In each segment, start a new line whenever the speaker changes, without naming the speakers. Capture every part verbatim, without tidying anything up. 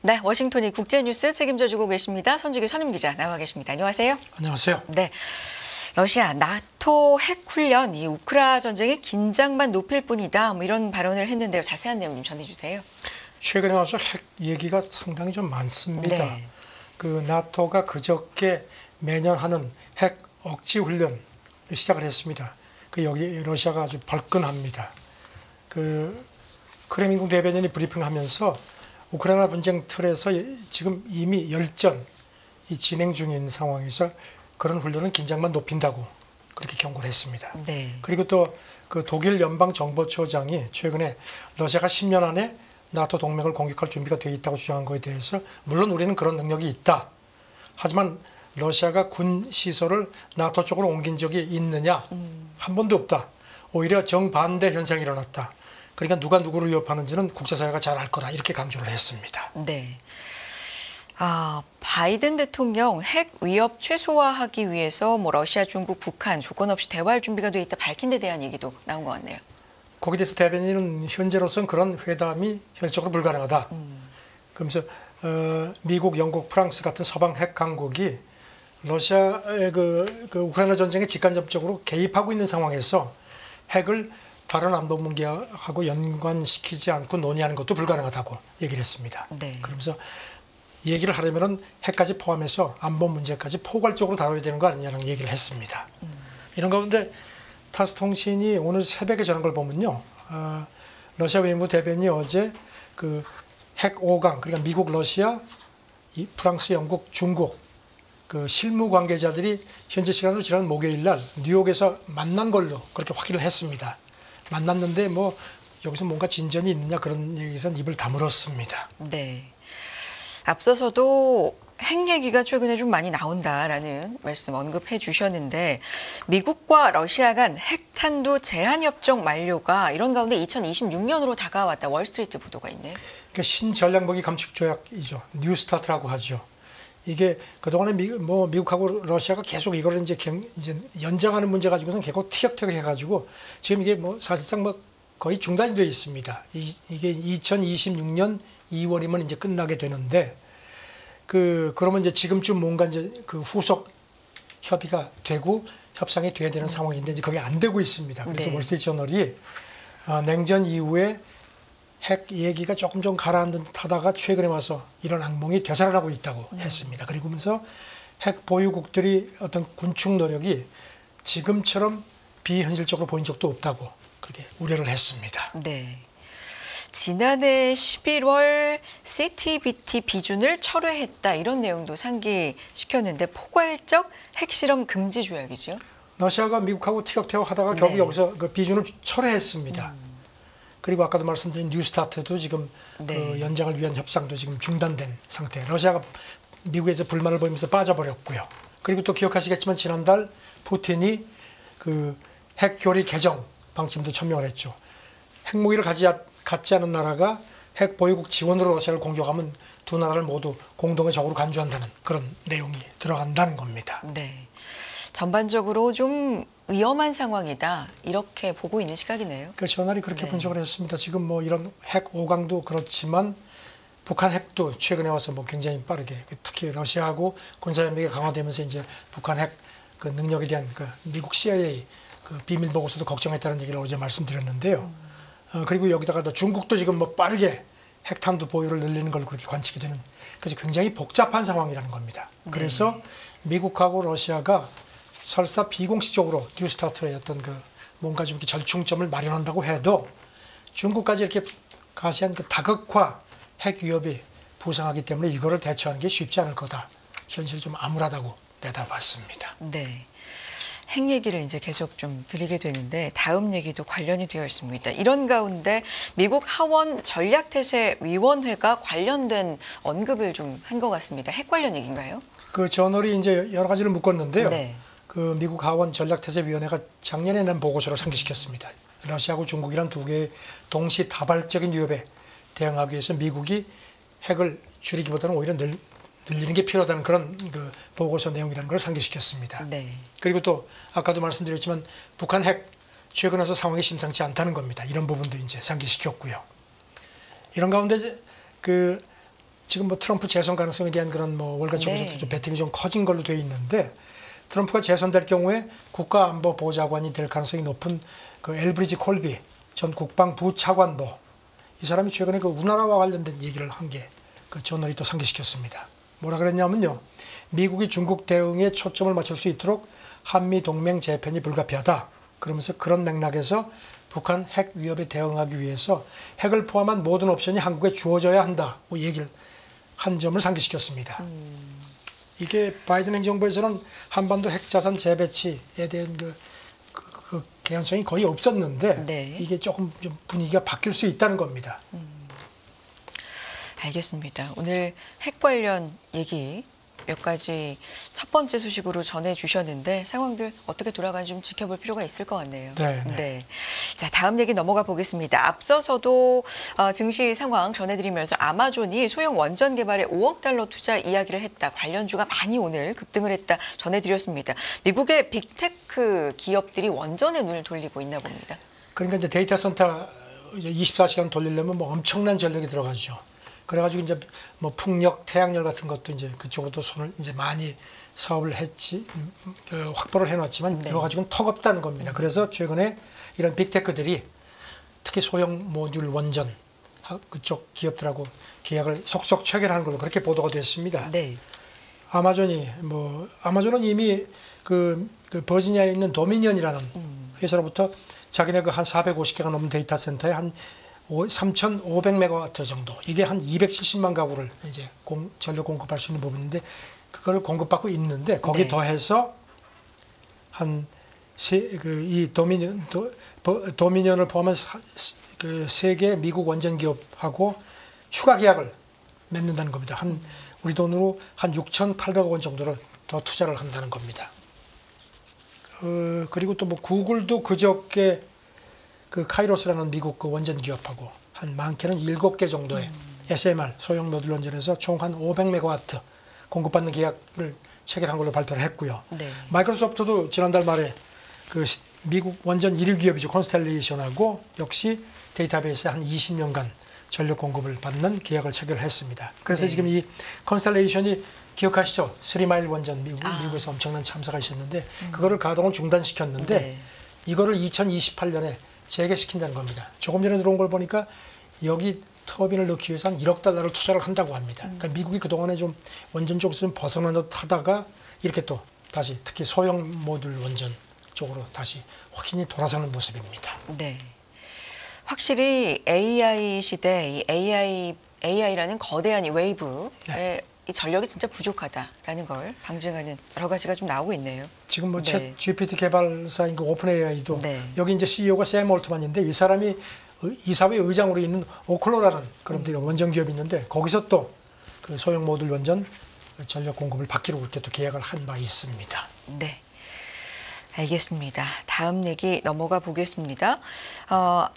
네, 워싱턴이 국제뉴스 책임져주고 계십니다. 손지규 선임기자 나와 계십니다. 안녕하세요.
안녕하세요.
네, 러시아 나토 핵 훈련, 이 우크라 전쟁의 긴장만 높일 뿐이다. 뭐 이런 발언을 했는데요. 자세한 내용 좀 전해주세요.
최근에 와서 핵 얘기가 상당히 좀 많습니다.
네.
그 나토가 그저께 매년 하는 핵 억지 훈련 시작을 했습니다. 그 여기 러시아가 아주 발끈합니다. 그 크렘린궁 대변인이 브리핑하면서 우크라이나 분쟁 틀에서 지금 이미 열전 이 진행 중인 상황에서 그런 훈련은 긴장만 높인다고 그렇게 경고를 했습니다.
네.
그리고 또 그 독일 연방 정보처장이 최근에 러시아가 십 년 안에 나토 동맹을 공격할 준비가 되어 있다고 주장한 것에 대해서 물론 우리는 그런 능력이 있다. 하지만 러시아가 군 시설을 나토 쪽으로 옮긴 적이 있느냐?
음.
한 번도 없다. 오히려 정반대 현상이 일어났다. 그러니까 누가 누구를 위협하는지는 국제사회가 잘 알 거다. 이렇게 강조를 했습니다.
네. 아, 바이든 대통령 핵 위협 최소화하기 위해서 뭐 러시아, 중국, 북한 조건 없이 대화할 준비가 돼 있다 밝힌 데 대한 얘기도 나온 것 같네요.
거기에 대해서 대변인은 현재로서는 그런 회담이 현실적으로 불가능하다.
음.
그러면서 어, 미국, 영국, 프랑스 같은 서방 핵 강국이 러시아의 그, 그 우크라이나 전쟁에 직간접적으로 개입하고 있는 상황에서 핵을 다른 안보 문제하고 연관시키지 않고 논의하는 것도 불가능하다고 얘기를 했습니다.
네.
그러면서 얘기를 하려면은 핵까지 포함해서 안보 문제까지 포괄적으로 다뤄야 되는 거 아니냐는 얘기를 했습니다. 음. 이런 가운데 타스 통신이 오늘 새벽에 전한 걸 보면요, 어, 러시아 외무부 대변인이 어제 그 핵 오 강, 그러니까 미국, 러시아, 이 프랑스, 영국, 중국 그 실무 관계자들이 현재 시간으로 지난 목요일 날 뉴욕에서 만난 걸로 그렇게 확인을 했습니다. 만났는데 뭐 여기서 뭔가 진전이 있느냐 그런 얘기에서는 입을 다물었습니다.
네. 앞서서도 핵 얘기가 최근에 좀 많이 나온다라는 말씀 언급해 주셨는데 미국과 러시아 간 핵탄두 제한 협정 만료가 이런 가운데 이천이십육 년으로 다가왔다. 월스트리트 보도가 있네요.
그러니까 신전략무기 감축 조약이죠. 뉴스타트라고 하죠. 이게 그동안에 미, 뭐 미국하고 러시아가 계속 이거를 이제, 경, 이제 연장하는 문제 가지고선 계속 티격태격 해가지고 지금 이게 뭐 사실상 뭐 거의 중단이 되어 있습니다. 이, 이게 이천이십육 년 이월이면 이제 끝나게 되는데 그 그러면 이제 지금쯤 뭔가 이제 그 후속 협의가 되고 협상이 돼야 되는 상황인데 이제 그게 안 되고 있습니다. 그래서
네.
월스트리트 저널이 어, 냉전 이후에 핵 얘기가 조금 좀 가라앉다가 최근에 와서 이런 악몽이 되살아나고 있다고 음. 했습니다. 그리고면서 핵 보유국들이 어떤 군축 노력이 지금처럼 비현실적으로 보인 적도 없다고 그렇게 우려를 했습니다.
네. 지난해 십일월 씨티비티 비준을 철회했다 이런 내용도 상기시켰는데 포괄적 핵실험 금지 조약이죠.
러시아가 미국하고 티격태격하다가
네.
결국 여기서 그 비준을 철회했습니다.
음.
그리고 아까도 말씀드린 뉴스타트도 지금
네.
그 연장을 위한 협상도 지금 중단된 상태. 러시아가 미국에서 불만을 보이면서 빠져버렸고요. 그리고 또 기억하시겠지만 지난달 푸틴이 그 핵교리 개정 방침도 천명을 했죠. 핵무기를 가지, 갖지 않은 나라가 핵 보유국 지원으로 러시아를 공격하면 두 나라를 모두 공동의 적으로 간주한다는 그런 내용이 들어간다는 겁니다.
네. 전반적으로 좀 위험한 상황이다 이렇게 보고 있는 시각이네요.
그 저널이 그렇게
네.
분석을 했습니다. 지금 뭐 이런 핵 오 강도 그렇지만 북한 핵도 최근에 와서 뭐 굉장히 빠르게 특히 러시아하고 군사연맹이 강화되면서 이제 북한 핵 그 능력에 대한 그 미국 씨아이에이 그 비밀 보고서도 걱정했다는 얘기를 어제 말씀드렸는데요. 음. 어, 그리고 여기다가 또 중국도 지금 뭐 빠르게 핵탄두 보유를 늘리는 걸 그렇게 관측이 되는 그래서 굉장히 복잡한 상황이라는 겁니다. 그래서 네. 미국하고 러시아가 설사 비공식적으로 뉴스타트의 어떤 그 뭔가 좀 이렇게 절충점을 마련한다고 해도 중국까지 이렇게 가시한 그 다극화 핵 위협이 부상하기 때문에 이거를 대처하는 게 쉽지 않을 거다. 현실이 좀 암울하다고 내다봤습니다.
네. 핵 얘기를 이제 계속 좀 드리게 되는데 다음 얘기도 관련이 되어 있습니다. 이런 가운데 미국 하원 전략태세위원회가 관련된 언급을 좀 한 것 같습니다. 핵 관련 얘기인가요? 그
저널이 이제 여러 가지를 묶었는데요.
네.
그 미국 하원 전략태세위원회가 작년에 낸 보고서를 상기시켰습니다. 러시아하고 중국이란 두 개의 동시다발적인 위협에 대응하기 위해서 미국이 핵을 줄이기보다는 오히려 늘, 늘리는 게 필요하다는 그런 그 보고서 내용이라는 걸 상기시켰습니다.
네.
그리고 또 아까도 말씀드렸지만 북한 핵 최근 와서 상황이 심상치 않다는 겁니다. 이런 부분도 이제 상기시켰고요. 이런 가운데 그 지금 뭐 트럼프 재선 가능성에 대한 그런 뭐 월가 쪽에서도
네.
좀 배팅이 좀 커진 걸로 되어 있는데 트럼프가 재선될 경우에 국가안보보좌관이 될 가능성이 높은 그 엘브리지 콜비 전 국방부 차관보 이 사람이 최근에 그 우나라와 관련된 얘기를 한 게 그 저널이 또 상기시켰습니다. 뭐라 그랬냐면요. 미국이 중국 대응에 초점을 맞출 수 있도록 한미 동맹 재편이 불가피하다. 그러면서 그런 맥락에서 북한 핵 위협에 대응하기 위해서 핵을 포함한 모든 옵션이 한국에 주어져야 한다. 뭐 얘기를 한 점을 상기시켰습니다. 음. 이게 바이든 행정부에서는 한반도 핵자산 재배치에 대한 그, 그, 그 개연성이 거의 없었는데
네.
이게 조금 좀 분위기가 바뀔 수 있다는 겁니다.
음. 알겠습니다. 오늘 핵 관련 얘기 몇 가지 첫 번째 소식으로 전해주셨는데 상황들 어떻게 돌아가는지 좀 지켜볼 필요가 있을 것 같네요.
네, 네.
네. 자, 다음 얘기 넘어가 보겠습니다. 앞서서도 어, 증시 상황 전해드리면서 아마존이 소형 원전 개발에 오억 달러 투자 이야기를 했다. 관련주가 많이 오늘 급등을 했다 전해드렸습니다. 미국의 빅테크 기업들이 원전에 눈을 돌리고 있나 봅니다.
그러니까 이제 데이터 센터 이십사 시간 돌리려면 뭐 엄청난 전력이 들어가죠. 그래가지고 이제 뭐 풍력, 태양열 같은 것도 이제 그쪽으로도 손을 이제 많이 사업을 했지 어, 확보를 해놨지만
네.
이거 가지고는 턱없다는 겁니다. 그래서 최근에 이런 빅테크들이 특히 소형 모듈 원전 그쪽 기업들하고 계약을 속속 체결하는 걸로 그렇게 보도가 됐습니다.
네.
아마존이 뭐 아마존은 이미 그, 그 버지니아에 있는 도미니언이라는
음.
회사로부터 자기네 그 한 사백오십 개가 넘는 데이터 센터에 한 삼천오백 메가와트 정도 이게 한 이백칠십만 가구를 이제 공, 전력 공급할 수 있는 부분인데 그걸 공급받고 있는데 거기
네.
더해서 한 그 이 도미니언 도, 도미니언을 포함한 그 세 개 미국 원전 기업하고 추가 계약을 맺는다는 겁니다. 한 우리 돈으로 한 육천팔백억 원 정도를 더 투자를 한다는 겁니다. 어, 그리고 또 뭐 구글도 그저께 그 카이로스라는 미국 그 원전 기업하고 한 많게는 일곱 개 정도의 음. 에스엠알 소형 모듈 원전에서 총 한 오백 메가와트 공급받는 계약을 체결한 걸로 발표를 했고요.
네.
마이크로소프트도 지난달 말에 그 미국 원전 일 위 기업이죠. 콘스텔레이션하고 역시 데이터베이스에 한 이십 년간 전력 공급을 받는 계약을 체결했습니다. 그래서
네.
지금 이 콘스텔레이션이 기억하시죠? 스리마일 원전 미국,
아.
미국에서 엄청난 참사가 있었는데 음. 그거를 가동을 중단시켰는데
네.
이거를 이천이십팔 년에 재개시킨다는 겁니다. 조금 전에 들어온 걸 보니까 여기 터빈을 넣기 위해서 한 일억 달러를 투자를 한다고 합니다. 그러니까 미국이 그동안에 좀 원전 쪽에서 좀 벗어나 하다가 이렇게 또 다시 특히 소형 모듈 원전 쪽으로 다시 확연히 돌아서는 모습입니다.
네. 확실히 에이아이 시대, 이 에이아이, 에이아이라는 거대한 이 웨이브에
네.
이 전력이 진짜 부족하다라는 걸 방증하는 여러 가지가 좀 나오고 있네요.
지금 뭐
네.
챗 지피티 개발사인 그 오픈 에이아이도
네.
여기 이제 씨이오가 샘 올트만인데 이 사람이 이사회 의장으로 있는 오클로라는 그런 데 원전 기업이 있는데 거기서 또 그 소형 모듈 원전 전력 공급을 받기로 그렇게 또 계약을 한 바 있습니다.
네. 알겠습니다. 다음 얘기 넘어가 보겠습니다. 어,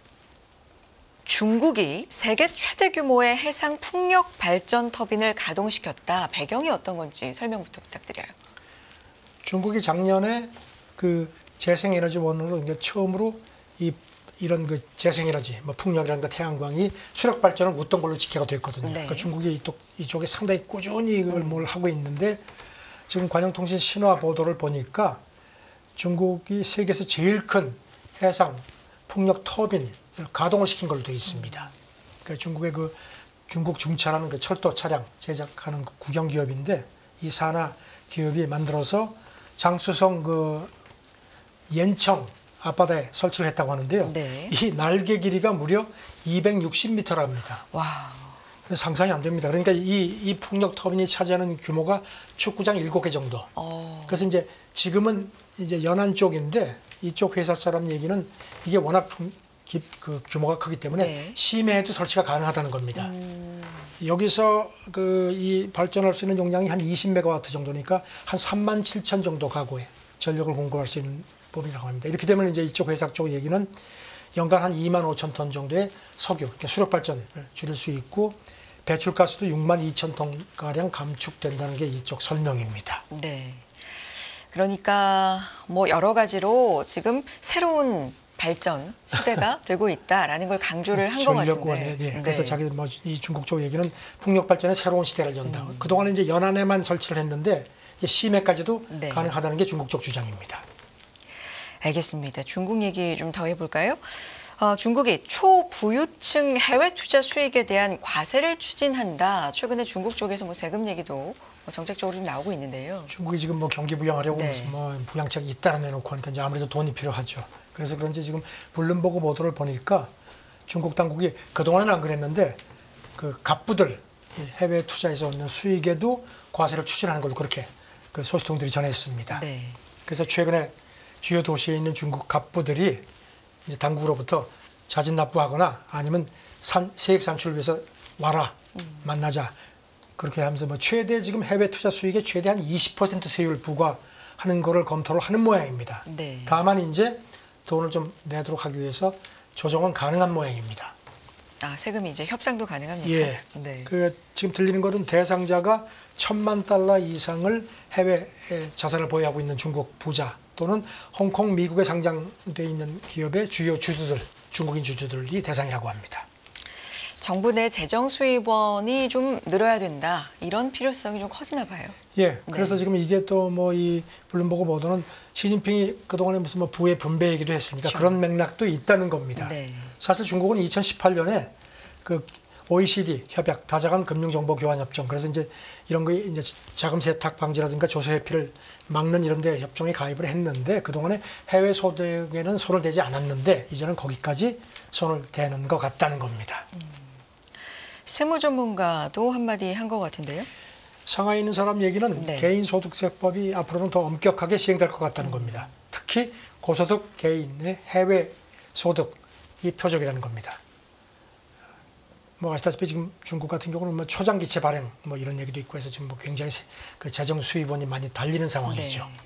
중국이 세계 최대 규모의 해상 풍력 발전 터빈을 가동시켰다. 배경이 어떤 건지 설명부터 부탁드려요.
중국이 작년에 그 재생에너지원으로 이제 처음으로 이 이런 그 재생에너지, 뭐 풍력이라든가 태양광이 수력 발전을 웃던 걸로 집계가 됐거든요.
네.
그러니까 중국이 이쪽, 이쪽에 상당히 꾸준히 이걸 뭘 하고 있는데 지금 관영통신 신화 보도를 보니까 중국이 세계에서 제일 큰 해상 풍력 터빈을 가동을 시킨 걸로 되어 있습니다. 그러니까 중국의 그 중국 중차라는 그 철도 차량 제작하는 그 국영 기업인데 이 산하 기업이 만들어서 장쑤성 그 옌청 앞바다에 설치를 했다고 하는데요.
네.
이 날개 길이가 무려 이백육십 미터랍니다.
와.
상상이 안 됩니다. 그러니까 이, 이 풍력 터빈이 차지하는 규모가 축구장 일곱 개 정도.
어.
그래서 이제 지금은 이제 연안 쪽인데 이쪽 회사 사람 얘기는 이게 워낙 기, 그 규모가 크기 때문에
네.
심해에도 설치가 가능하다는 겁니다.
음.
여기서 그 이 발전할 수 있는 용량이 한 이십 메가와트 정도니까 한 삼만 칠천 정도 가구에 전력을 공급할 수 있는 법이라고 합니다. 이렇게 되면 이제 이쪽 회사 쪽 얘기는 연간 한 이만 오천 톤 정도의 석유, 그러니까 수력 발전을 줄일 수 있고 배출가스도 육만 이천 톤 가량 감축된다는 게 이쪽 설명입니다.
네. 그러니까 뭐 여러 가지로 지금 새로운 발전 시대가 되고 있다라는 걸 강조를 한 것 같은데.
네. 그래서
네.
자기들 뭐 이 중국 쪽 얘기는 풍력 발전의 새로운 시대를 연다.
음.
그동안 이제 연안에만 설치를 했는데 이제 심해까지도
네.
가능하다는 게 중국 쪽 주장입니다.
알겠습니다. 중국 얘기 좀 더 해볼까요? 어, 중국이 초부유층 해외 투자 수익에 대한 과세를 추진한다. 최근에 중국 쪽에서 뭐 세금 얘기도 뭐 정책적으로 좀 나오고 있는데요.
중국이 지금 뭐 경기 부양하려고
네.
무슨 뭐 부양책이 잇따라 내놓고 하니까 이제 아무래도 돈이 필요하죠. 그래서 그런지 지금 블룸버그 보도를 보니까 중국 당국이 그동안은 안 그랬는데 그 갑부들 해외 투자에서 얻는 수익에도 과세를 추진하는 걸로 그렇게 그 소식통들이 전했습니다.
네.
그래서 최근에 주요 도시에 있는 중국 갑부들이 이제 당국으로부터 자진 납부하거나 아니면 산, 세액 산출을 위해서 와라
음.
만나자 그렇게 하면서 뭐 최대 지금 해외 투자 수익의 최대한 이십 퍼센트 세율 부과하는 거를 검토를 하는 모양입니다.
네.
다만 이제 돈을 좀 내도록 하기 위해서 조정은 가능한 모양입니다.
아, 세금이 이제 협상도 가능합니까?
예.
네.
그 지금 들리는 거는 대상자가 천만 달러 이상을 해외 자산을 보유하고 있는 중국 부자 또는 홍콩, 미국에 상장돼 있는 기업의 주요 주주들, 중국인 주주들이 대상이라고 합니다.
정부 내 재정 수입원이 좀 늘어야 된다. 이런 필요성이 좀 커지나 봐요.
예. 그래서
네.
지금 이게 또 뭐 이 블룸버그 보도는 시진핑이 그동안에 무슨 뭐 부의 분배 얘기도 했으니까
그렇죠.
그런 맥락도 있다는 겁니다.
네.
사실 중국은 이천십팔 년에 그 오이시디 협약 다자간 금융정보교환협정 그래서 이제 이런 거 이제 자금 세탁 방지라든가 조세 회피를 막는 이런 데 협정에 가입을 했는데 그동안에 해외 소득에는 손을 대지 않았는데 이제는 거기까지 손을 대는 것 같다는 겁니다.
음. 세무 전문가도 한마디 한 것 같은데요.
상하이 있는 사람 얘기는
네.
개인소득세법이 앞으로는 더 엄격하게 시행될 것 같다는 겁니다. 특히 고소득 개인의 해외 소득이 표적이라는 겁니다. 뭐 아시다시피 지금 중국 같은 경우는 뭐 초장기체 발행 뭐 이런 얘기도 있고 해서 지금 뭐 굉장히 그 재정 수입원이 많이 달리는 상황이죠.
네.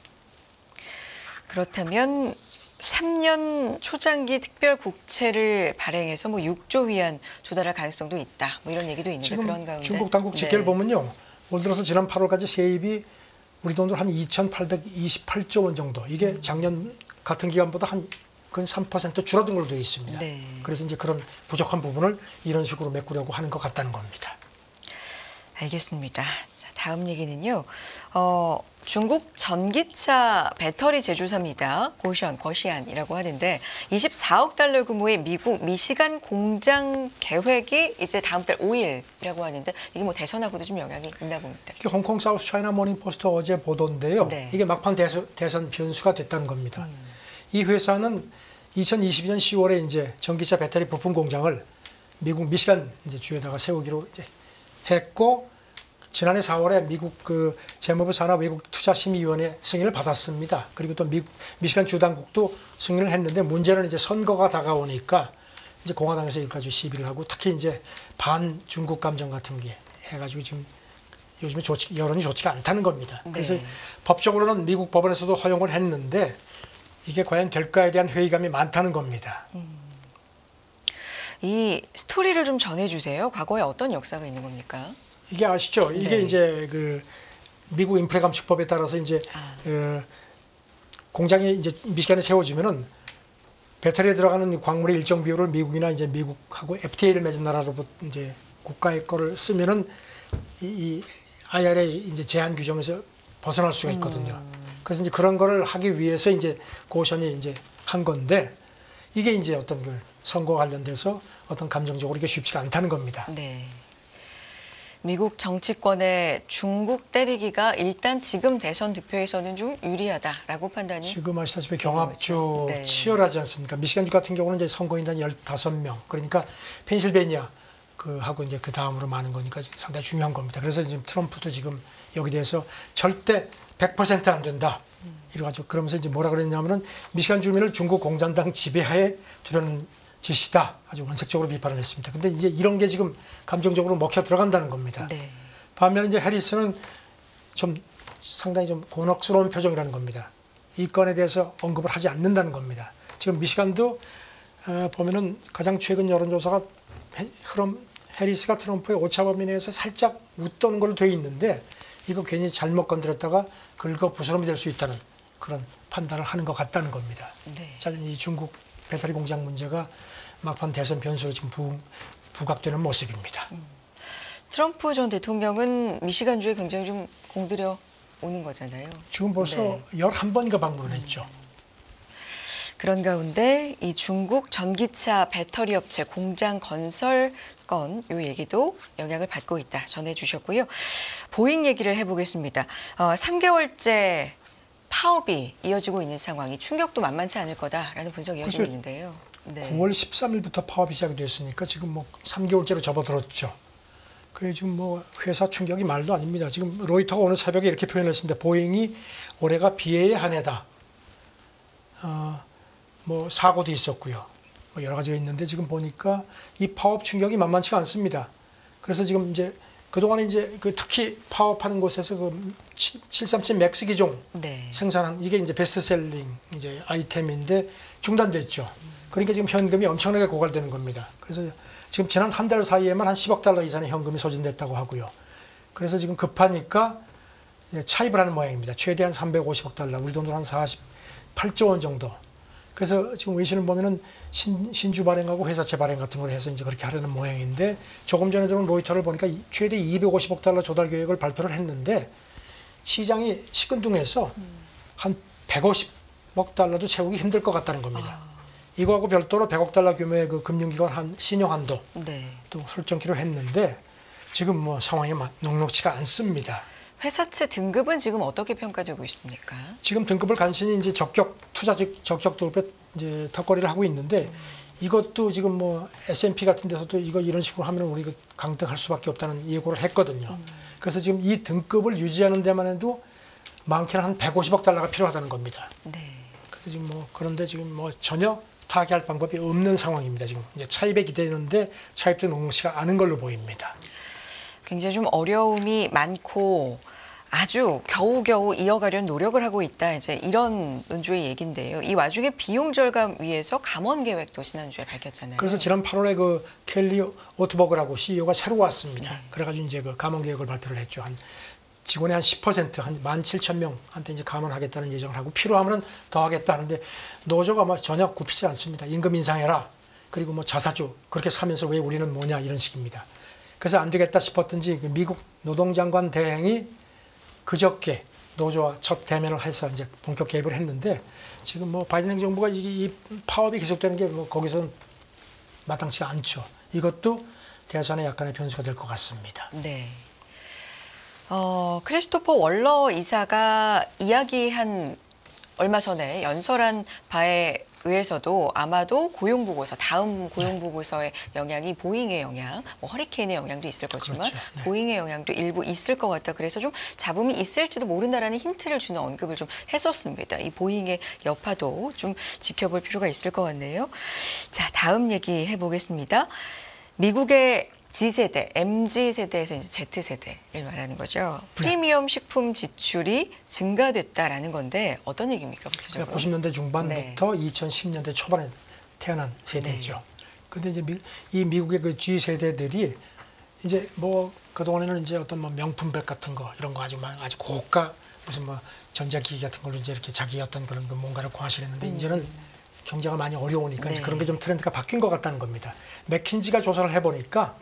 그렇다면 삼 년 초장기 특별 국채를 발행해서 뭐 육 조 위안 조달할 가능성도 있다. 뭐 이런 얘기도 있는데
지금
그런 가운데
중국 당국 집계를
네.
보면요. 올 들어서 지난 팔월까지 세입이 우리 돈으로 한 이천팔백이십팔 조 원 정도. 이게 작년 같은 기간보다 한 근 삼 퍼센트 줄어든 걸로 되어 있습니다.
네.
그래서 이제 그런 부족한 부분을 이런 식으로 메꾸려고 하는 것 같다는 겁니다.
알겠습니다. 자, 다음 얘기는요. 어, 중국 전기차 배터리 제조사입니다. 고시안, 거시안이라고 하는데 이십사억 달러 규모의 미국 미시간 공장 계획이 이제 다음 달 오 일이라고 하는데 이게 뭐 대선하고도 좀 영향이 있나 봅니다.
이게 홍콩 사우스 차이나 모닝 포스트 어제 보도인데요.
네.
이게 막판 대수, 대선 변수가 됐다는 겁니다. 음. 이 회사는 이천이십이 년 시월에 이제 전기차 배터리 부품 공장을 미국 미시간 이제 주에다가 세우기로 이제 했고 지난해 사월에 미국 그 재무부 산하 외국 투자 심의위원회 승인을 받았습니다. 그리고 또 미국 미시간 주 당국도 승인을 했는데 문제는 이제 선거가 다가오니까 이제 공화당에서 여기까지 시비를 하고 특히 이제 반 중국 감정 같은 게 해가지고 지금 요즘에 좋지, 여론이 좋지가 않다는 겁니다. 그래서
네.
법적으로는 미국 법원에서도 허용을 했는데 이게 과연 될까에 대한 회의감이 많다는 겁니다.
음. 이 스토리를 좀 전해주세요. 과거에 어떤 역사가 있는 겁니까?
이게 아시죠? 이게
네.
이제 그 미국 인플레 감축법에 따라서 이제
아.
어, 공장이 이제 미시간에 세워지면은 배터리에 들어가는 광물의 일정 비율을 미국이나 이제 미국하고 에프티에이를 맺은 나라로부터 이제 국가의 거를 쓰면은 이, 이 아이알에이 이제 제한 규정에서 벗어날 수가 있거든요.
음.
그래서 이제 그런 거를 하기 위해서 이제 고션이 이제 한 건데 이게 이제 어떤 그 선거 관련돼서 어떤 감정적으로 이게 쉽지가 않다는 겁니다.
네. 미국 정치권의 중국 때리기가 일단 지금 대선 득표에서는 좀 유리하다라고 판단이
지금 아시다시피 경합주
네.
치열하지 않습니까? 미시간주 같은 경우는 이제 선거인단 열다섯 명, 그러니까 펜실베니아 그 하고 이제 그 다음으로 많은 거니까 상당히 중요한 겁니다. 그래서 지금 트럼프도 지금 여기 대해서 절대 백 퍼센트 안 된다. 이래가지고 그러면서 이제 뭐라 그랬냐면은 미시간 주민을 중국 공산당 지배하에 두려는 짓이다. 아주 원색적으로 비판을 했습니다. 근데 이제 이런 게 지금 감정적으로 먹혀 들어간다는 겁니다.
네.
반면에 이제 해리스는 좀 상당히 좀 곤혹스러운 표정이라는 겁니다. 이 건에 대해서 언급을 하지 않는다는 겁니다. 지금 미시간도 어, 보면은 가장 최근 여론조사가 흐름 해리스가 트럼프의 오차범위 내에서 살짝 웃던 걸로 돼 있는데 이거 괜히 잘못 건드렸다가 긁어 부스럼이 될 수 있다는 그런 판단을 하는 것 같다는 겁니다.
네.
자, 이 중국 배터리 공장 문제가 막판 대선 변수로 지금 부, 부각되는 모습입니다.
음. 트럼프 전 대통령은 미시간주에 굉장히 좀 공들여 오는 거잖아요.
지금 벌써
네.
열한 번인가 방문을 했죠.
그런 가운데 이 중국 전기차 배터리 업체 공장 건설 건 이 얘기도 영향을 받고 있다 전해주셨고요. 보잉 얘기를 해보겠습니다. 어, 삼 개월째 파업이 이어지고 있는 상황이 충격도 만만치 않을 거다라는 분석이 이어지고 있는데요. 네.
구월 십삼일부터 파업이 시작이 됐으니까 지금 뭐 삼 개월째로 접어들었죠. 그래 지금 뭐 회사 충격이 말도 아닙니다. 지금 로이터가 오늘 새벽에 이렇게 표현했습니다. 보잉이 올해가 비해의 한 해다. 어, 뭐 사고도 있었고요. 뭐 여러 가지가 있는데 지금 보니까 이 파업 충격이 만만치가 않습니다. 그래서 지금 이제 그동안에 이제 그 특히 파업하는 곳에서 그 칠삼칠 맥스 기종
네.
생산한 이게 이제 베스트셀링 이제 아이템인데 중단됐죠. 그러니까 지금 현금이 엄청나게 고갈되는 겁니다. 그래서 지금 지난 한 달 사이에만 한 십억 달러 이상의 현금이 소진됐다고 하고요. 그래서 지금 급하니까 차입을 하는 모양입니다. 최대한 삼백오십억 달러, 우리 돈으로 한 사십팔조 원 정도. 그래서 지금 외신을 보면은 신, 신주 발행하고 회사채 발행 같은 걸 해서 이제 그렇게 하려는 모양인데 조금 전에 들어온 로이터를 보니까 최대 이백오십억 달러 조달 계획을 발표를 했는데 시장이 시큰둥해서 한 백오십억 달러도 채우기 힘들 것 같다는 겁니다.
아.
이거하고 별도로 백억 달러 규모의 그 금융기관 한 신용한도
네.
또 설정키로 했는데 지금 뭐 상황이 녹록치가 않습니다.
회사채 등급은 지금 어떻게 평가되고 있습니까?
지금 등급을 간신히 이제 적격 투자 적격 등급에 이제 턱걸이를 하고 있는데 이것도 지금 뭐 에스 앤 피 같은 데서도 이거 이런 식으로 하면 우리 강등할 수밖에 없다는 예고를 했거든요. 음. 그래서 지금 이 등급을 유지하는 데만 해도 많게는 한 백오십억 달러가 필요하다는 겁니다.
네.
그래서 지금 뭐 그런데 지금 뭐 전혀 타개할 방법이 없는 상황입니다. 지금 이제 차입에 기대는데 차입도 녹록치가 않은 걸로 보입니다.
굉장히 좀 어려움이 많고 아주 겨우겨우 이어가려는 노력을 하고 있다. 이제 이런 논조의 얘기인데요. 이 와중에 비용 절감 위해서 감원 계획도 지난주에 밝혔잖아요.
그래서 지난 팔월에 그 켈리 오트버그라고 씨이오가 새로 왔습니다.
네.
그래가지고 이제 그 감원 계획을 발표를 했죠. 한 직원의 한 십 퍼센트, 한 만 칠천 명한테 이제 감원하겠다는 예정을 하고 필요하면 더 하겠다 하는데 노조가 뭐 전혀 굽히지 않습니다. 임금 인상해라. 그리고 뭐 자사주 그렇게 사면서 왜 우리는 뭐냐 이런 식입니다. 그래서 안 되겠다 싶었던지 그 미국 노동장관 대행이 그저께 노조와 첫 대면을 해서 이제 본격 개입을 했는데 지금 뭐 바이든 행정부가 이, 이 파업이 계속되는 게 뭐 거기서 마땅치 않죠. 이것도 대선에 약간의 변수가 될 것 같습니다.
네. 어, 크리스토퍼 월러 이사가 이야기한 얼마 전에 연설한 바에 의해서도 아마도 고용보고서, 다음 고용보고서의 영향이 보잉의 영향, 뭐 허리케인의 영향도 있을 거지만
그렇죠. 네.
보잉의 영향도 일부 있을 것 같다. 그래서 좀 잡음이 있을지도 모른다라는 힌트를 주는 언급을 좀 했었습니다. 이 보잉의 여파도 좀 지켜볼 필요가 있을 것 같네요. 자, 다음 얘기 해보겠습니다. 미국의 G세대, 엠지세대에서 이제 Z세대를 말하는 거죠. 프리미엄 식품 지출이 증가됐다라는 건데 어떤 얘기입니까? 구체적으로?
그러니까 구십 년대 중반부터 네. 이천십 년대 초반에 태어난 세대죠. 그런데 네. 이제 미, 이 미국의 그 G세대들이 이제 뭐 그동안에는 이제 어떤 뭐 명품백 같은 거 이런 거 아주 막 아주 고가 무슨 뭐 전자기기 같은 걸로 이제 이렇게 자기 어떤 그런 그 뭔가를 과시했는데 음. 이제는 경제가 많이 어려우니까 네. 이제 그런 게 좀 트렌드가 바뀐 것 같다는 겁니다. 맥킨지가 조사를 해보니까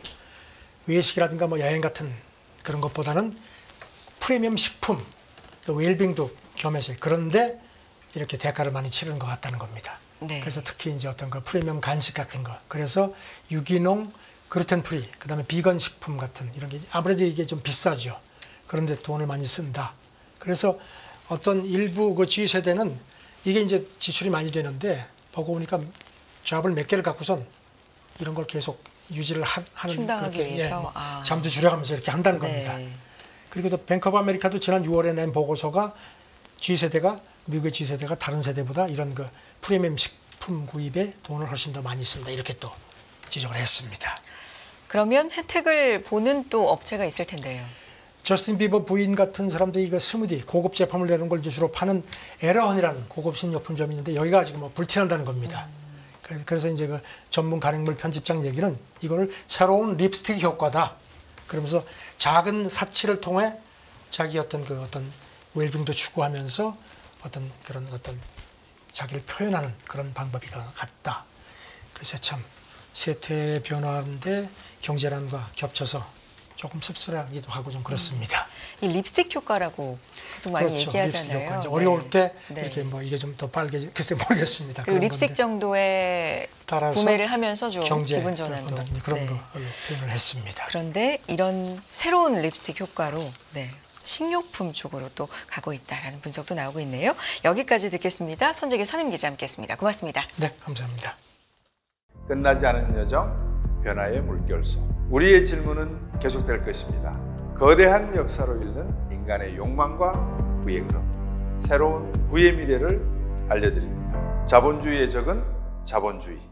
외식이라든가 뭐 여행 같은 그런 것보다는 프리미엄 식품, 또 웰빙도 겸해서 그런데 이렇게 대가를 많이 치르는 것 같다는 겁니다. 네. 그래서 특히 이제 어떤 그 프리미엄 간식 같은 거, 그래서 유기농, 글루텐 프리, 그다음에 비건 식품 같은 이런 게 아무래도 이게 좀 비싸죠. 그런데 돈을 많이 쓴다. 그래서 어떤 일부 그 G 세대는 이게 이제 지출이 많이 되는데 보고 보니까 잡을 몇 개를 갖고선 이런 걸 계속 유지를 하, 하는
충당하기
그렇게,
위해서
예,
아.
잠도 줄여가면서 이렇게 한다는 겁니다.
네.
그리고 또 뱅크 오브 아메리카도 지난 유월에 낸 보고서가 G세대가 미국의 G세대가 다른 세대보다 이런 그 프리미엄 식품 구입에 돈을 훨씬 더 많이 쓴다 이렇게 또 지적을 했습니다.
그러면 혜택을 보는 또 업체가 있을 텐데요.
저스틴 비버 부인 같은 사람들이 이거 스무디 고급 제품을 내는 걸 주로 파는 에러헌이라는 고급 식료품점이 있는데 여기가 지금 뭐 불티난다는 겁니다. 음. 그래서 이제 그 전문 간행물 편집장 얘기는 이거를 새로운 립스틱 효과다. 그러면서 작은 사치를 통해 자기 어떤 그 어떤 웰빙도 추구하면서 어떤 그런 어떤 자기를 표현하는 그런 방법이 같다. 그래서 참 세태 변화인데 경제난과 겹쳐서 조금 씁쓸하기도 하고 좀 그렇습니다.
이 립스틱 효과라고 또 많이
그렇죠.
얘기하잖아요.
립스틱 효과. 이제 어려울 때
네.
이렇게 뭐 이게 좀 더 빨개지 글쎄 모르겠습니다.
그
그런
립스틱
건데
정도의
따라서
구매를 하면서 좀
경제
기분 전환도
그런
네.
걸로 표현을 했습니다.
그런데 이런 새로운 립스틱 효과로 네, 식료품 쪽으로 또 가고 있다라는 분석도 나오고 있네요. 여기까지 듣겠습니다. 손재기 선임 기자 함께했습니다. 고맙습니다.
네, 감사합니다.
끝나지 않은 여정, 변화의 물결소. 우리의 질문은 계속될 것입니다. 거대한 역사로 잃는 인간의 욕망과 부의 흐름. 새로운 부의 미래를 알려드립니다. 자본주의의 적은 자본주의.